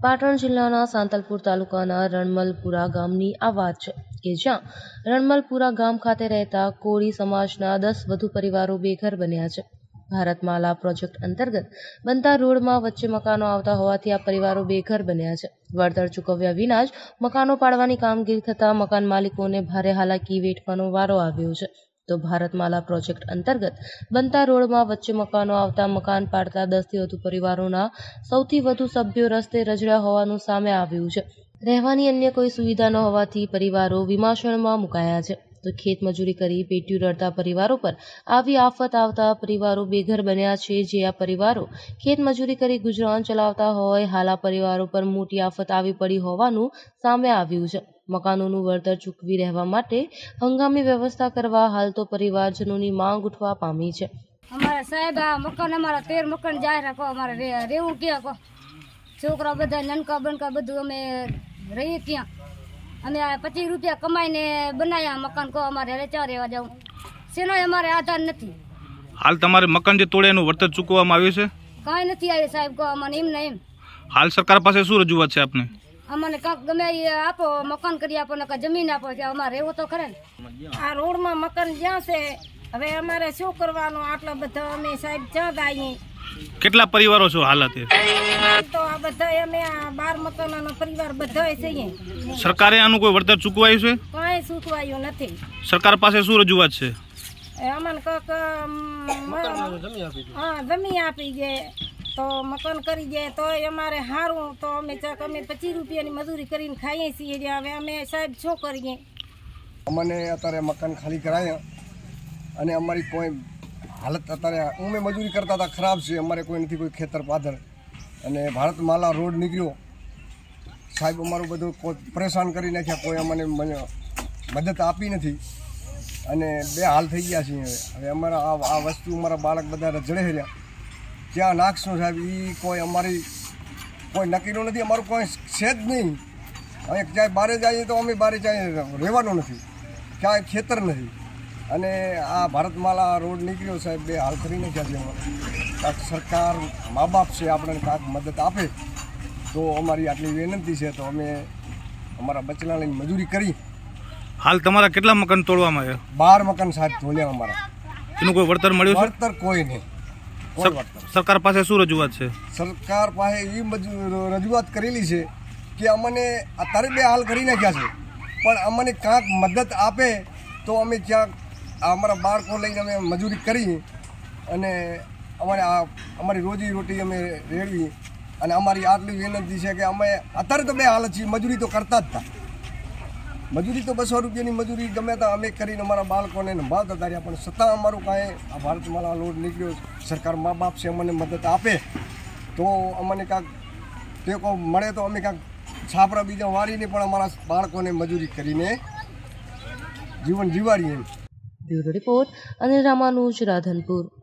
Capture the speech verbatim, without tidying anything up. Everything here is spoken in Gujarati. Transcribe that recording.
પાટણ જિલ્લાના સાંતલપુર તાલુકાના રણમલપુરા ગામની આ વાત છે કે જ્યાં રણમલપુરા ગામ ખાતે રહેતા કોળી સમાજના દસ વધુ પરિવારો બેઘર બન્યા છે. ભારતમાલા પ્રોજેક્ટ અંતર્ગત બનતા રોડમાં વચ્ચે મકાનો આવતા હોવાથી આ પરિવારો બેઘર બન્યા છે. વળતર ચૂકવ્યા વિના જ મકાનો પાડવાની કામગીરી થતાં મકાન માલિકોને ભારે હાલાકી વેઠવાનો વારો આવ્યો છે. તો ભારતમાલા પ્રોજેક્ટ અંતર્ગત બનતા રોડમાં વચ્ચે મકાનો આવતા મકાન પાડતા દસથી વધુ પરિવારોના સૌથી વધુ સભ્યો રસ્તે રજડ્યા હોવાનું સામે આવ્યું છે. રહેવાની અન્ય કોઈ સુવિધા ન હોવાથી પરિવારો વિમાશણમાં મુકાયા છે. તો ખેત મજૂરી કરી પેટ્યું રડતા પરિવારો પર આવી આફત આવતા પરિવારો બેઘર બન્યા છે. જે આ પરિવારો ખેત મજૂરી કરી ગુજરાન ચલાવતા હોય હાલ આ પરિવારો પર મોટી આફત આવી પડી હોવાનું સામે આવ્યું છે. મકાનોનું વળતર ચૂકવી રહેવા માટે હંગામી વ્યવસ્થા કરવા હાલ તો પરિવારજનોની માંગ ઉઠવા પામી છે. અમારા સાહેબ આ મકાન અમારા તેર મકાન જાહેર રાખો અમારે રહેવું ક્યાં કહો છોકરા બધા નનકા બનકા બધું અમે રહીએ ત્યાં અમે આ પચીસ રૂપિયા કમાઈને બનાવ્યા મકાન કહો અમારે રેચા રહેવા જવું શેનો અમારે આધાર નથી. હાલ તમારે મકાન જે તોડે એનું વળતર ચૂકવવામાં આવ્યું છે? કાંઈ નથી આવ્યું સાહેબ કહો અમને એમ ને એમ. હાલ સરકાર પાસે શું રજૂઆત છે આપને? અમને કાંક ગમે એ આપો મકાન કરી આપો ને જમીન આપો કે અમારે રહેવું તો ખરે ને. આ રોડમાં મકાન જ્યાં છે હવે અમારે શું કરવાનું આટલા બધા અમે સાહેબ જ્યાં આવીએ. કેટલા પરિવારો છો હાલત? તો આ બધા અમે આ બાર મકાનનો પરિવાર બધા છીએ. સરકારે આનું કોઈ વળતર ચૂકવાયું છે? કાંઈ ચૂકવાયું નથી. સરકાર પાસે શું રજૂઆત છે? અમને કાંક હા જમીન આપી જાય તો મકાન કરી જાય તો અમારે સારું તો અમે ચાક અમે પચીસ રૂપિયાની મજૂરી કરીને ખાઈએ છીએ. હવે અમે સાહેબ શું કરીએ? અમને અત્યારે મકાન ખાલી કરાયા અને અમારી કોઈ હાલત અત્યારે અમે મજૂરી કરતા હતા ખરાબ છે. અમારે કોઈ નથી કોઈ ખેતર પાદર અને ભારતમાલા રોડ નીકળ્યો સાહેબ અમારું બધું કોઈ પરેશાન કરી નાખ્યા. કોઈ અમને મદદ આપી નથી અને બે હાલ થઈ ગયા છીએ. હવે અમારા આ આ વસ્તુ અમારા બાળક બધા રજડે રહ્યા ક્યાં નાખશું સાહેબ એ કોઈ અમારી કોઈ નક્કીનું નથી. અમારું કોઈ છે જ નહીં. અમે ક્યાંય બહાર જઈએ તો અમે બહાર ક્યાંય રહેવાનું નથી, ક્યાંય ખેતર નથી અને આ ભારતમાલા રોડ નીકળ્યો સાહેબ બે હાલ કરી નાખ્યા છે. કાંક સરકાર મા બાપ છે આપણને કાંક મદદ આપે તો અમારી આટલી વિનંતી છે. તો અમે અમારા બચલા લઈને મજૂરી કરી. હાલ તમારા કેટલા મકાન તોડવામાં આવ્યા? બાર મકાન સાહેબ તોડ્યા અમારા. એનું કોઈ વળતર મળ્યું છે? વળતર કોઈ નહીં. સરકાર પાસે શું રજૂઆત છે? સરકાર પાસે એ રજૂઆત કરેલી છે કે અમને અત્યારે બે હાલ કરી નાખ્યા છે પણ અમને કાંક મદદ આપે તો અમે ક્યાંક અમારા બાળકો લઈને અમે મજૂરી કરી અને અમારે આ અમારી રોજી રોટી અમે રેડવી. અને અમારી આટલી વિનંતી છે કે અમે અત્યારે તો બે હાલ છીએ મજૂરી તો કરતા જ હતા. મજૂરી તો બસો રૂપિયાની મજૂરી ગમે ત્યાં અમે કરીને અમારા બાળકોને નભાવતા હતા પણ છતાં અમારું કાંઈ આ ભારતમાલા રોડ નીકળ્યો સરકાર મા બાપ છે અમને મદદ આપે તો અમને કાંઈક ટેકો મળે તો અમે કાંઈક છાપરા બીજા વાળીને પણ અમારા બાળકોને મજૂરી કરીને જીવન જીવાડીએ. Bureau report Anil Ramanuj, Radhanpur.